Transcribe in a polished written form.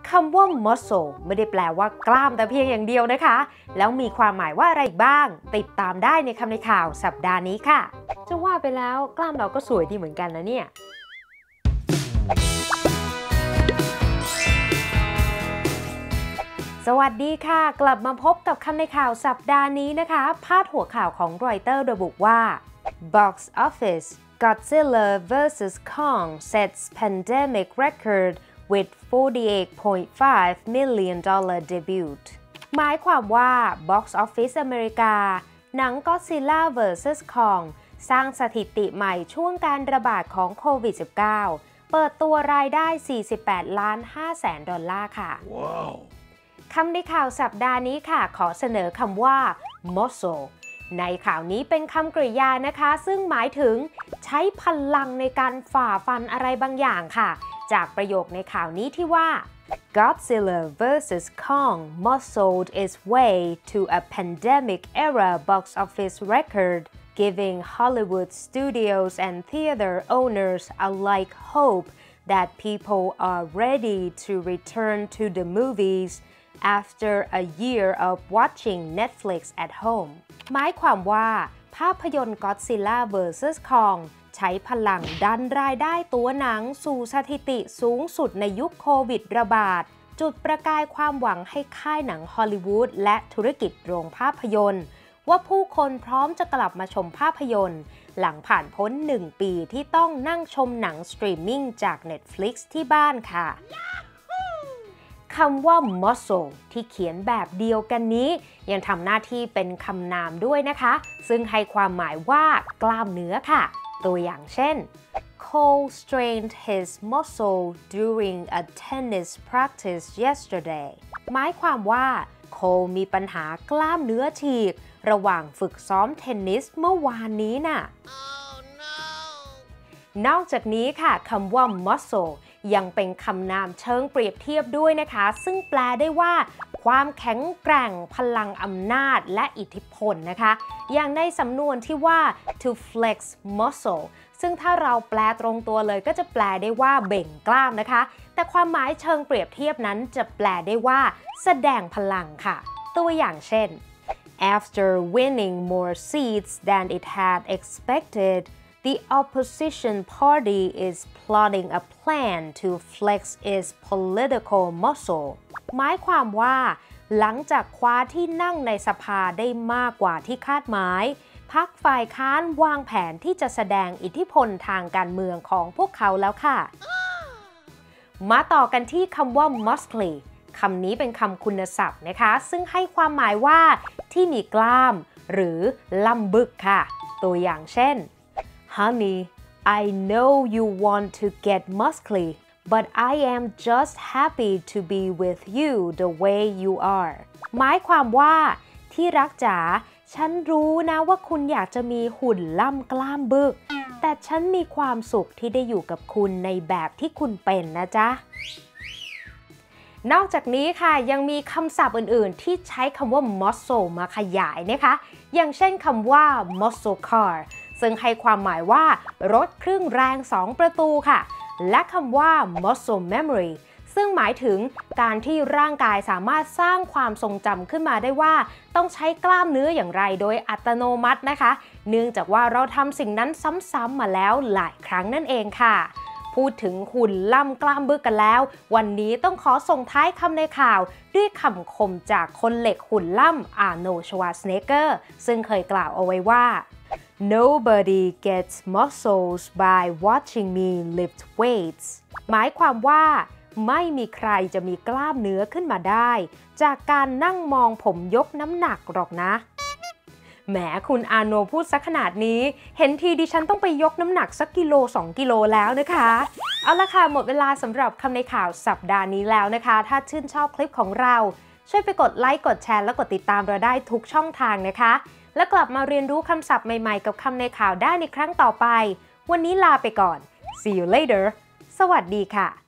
คำว่า muscle ไม่ได้แปลว่ากล้ามแต่เพียงอย่างเดียวนะคะแล้วมีความหมายว่าอะไรบ้างติดตามได้ในคำในข่าวสัปดาห์นี้ค่ะจะว่าไปแล้วกล้ามเราก็สวยดีเหมือนกันนะเนี่ยสวัสดีค่ะกลับมาพบกับคำในข่าวสัปดาห์นี้นะคะพาดหัวข่าวของรอยเตอร์ระบุว่า Box Office Godzilla vs Kong sets pandemic record with $48.5 million debut หมายความว่า Box Office อเมริกาหนัง Godzilla vs Kong สร้างสถิติใหม่ช่วงการระบาดของโควิด -19 เปิดตัวรายได้ $48.5 ค่ะ wow. คำในข่าวสัปดาห์นี้ค่ะขอเสนอคำว่า muscle ในข่าวนี้เป็นคำกริยานะคะซึ่งหมายถึงใช้พลังในการฝ่าฟันอะไรบางอย่างค่ะจากประโยคในข่าวนี้ที่ว่า Godzilla vs Kong muscled its way to a pandemic-era box office record, giving Hollywood studios and theater owners alike hope that people are ready to return to the movies after a year of watching Netflix at home หมายความว่าภาพยนตร์ Godzilla vs Kong ใช้พลังดันรายได้ตัวหนังสู่สถิติสูงสุดในยุคโควิดระบาดจุดประกายความหวังให้ค่ายหนังฮอลลีวูดและธุรกิจโรงภาพยนตร์ว่าผู้คนพร้อมจะกลับมาชมภาพยนตร์หลังผ่านพ้น1 ปีที่ต้องนั่งชมหนังสตรีมมิ่งจาก Netflix ที่บ้านค่ะคำว่า muscle ที่เขียนแบบเดียวกันนี้ยังทำหน้าที่เป็นคำนามด้วยนะคะซึ่งให้ความหมายว่ากล้ามเนื้อค่ะตัวอย่างเช่น Cole strained his muscle during a tennis practice yesterday หมายความว่าโคลมีปัญหากล้ามเนื้อฉีกระหว่างฝึกซ้อมเทนนิสเมื่อวานนี้น่ะ นอกจากนี้ค่ะคำว่า muscle ยังเป็นคำนามเชิงเปรียบเทียบด้วยนะคะซึ่งแปลได้ว่าความแข็งแกร่งพลังอำนาจและอิทธิพลนะคะอย่างในสำนวนที่ว่า to flex muscle ซึ่งถ้าเราแปลตรงตัวเลยก็จะแปลได้ว่าเบ่งกล้ามนะคะแต่ความหมายเชิงเปรียบเทียบนั้นจะแปลได้ว่าแสดงพลังค่ะตัวอย่างเช่น After winning more seats than it had expected The opposition party is plotting a plan to flex its political muscle หมายความว่าหลังจากคว้าที่นั่งในสภาได้มากกว่าที่คาดหมายพรรคฝ่ายค้านวางแผนที่จะแสดงอิทธิพลทางการเมืองของพวกเขาแล้วค่ะ มาต่อกันที่คำว่า muscly คำนี้เป็นคำคุณศัพท์นะคะซึ่งให้ความหมายว่าที่มีกล้ามหรือล่ำบึกค่ะตัวอย่างเช่นHoney, I know you want to get muscly, but I am just happy to be with you the way you are. หมายความว่าที่รักจ๋าฉันรู้นะว่าคุณอยากจะมีหุ่นล่ำกล้ามบึกแต่ฉันมีความสุขที่ได้อยู่กับคุณในแบบที่คุณเป็นนะจ๊ะนอกจากนี้ค่ะยังมีคำศัพท์อื่นๆที่ใช้คำว่า muscle มาขยายนะคะอย่างเช่นคำว่า muscle carซึ่งให้ความหมายว่ารถเครื่องแรง2 ประตูค่ะและคำว่า muscle memory ซึ่งหมายถึงการที่ร่างกายสามารถสร้างความทรงจำขึ้นมาได้ว่าต้องใช้กล้ามเนื้ออย่างไรโดยอัตโนมัตินะคะเนื่องจากว่าเราทำสิ่งนั้นซ้ำๆมาแล้วหลายครั้งนั่นเองค่ะพูดถึงหุ่นล่ำกล้ามบึกกันแล้ววันนี้ต้องขอส่งท้ายคำในข่าวด้วยคำคมจากคนเหล็กหุ่นล่ำอาร์โนลด์ ชวาร์ซเนกเกอร์ซึ่งเคยกล่าวเอาไว้ว่า Nobody gets muscles by watching me lift weights หมายความว่าไม่มีใครจะมีกล้ามเนื้อขึ้นมาได้จากการนั่งมองผมยกน้ำหนักหรอกนะแหมคุณอาโนพูดซะขนาดนี้เห็นทีดิฉันต้องไปยกน้ำหนักสักกิโล2 กิโลแล้วนะคะเอาละค่ะหมดเวลาสำหรับคำในข่าวสัปดาห์นี้แล้วนะคะถ้าชื่นชอบคลิปของเราช่วยไปกดไลค์กดแชร์และกดติดตามเราได้ทุกช่องทางนะคะและกลับมาเรียนรู้คำศัพท์ใหม่ๆกับคำในข่าวได้ในครั้งต่อไปวันนี้ลาไปก่อน See you later สวัสดีค่ะ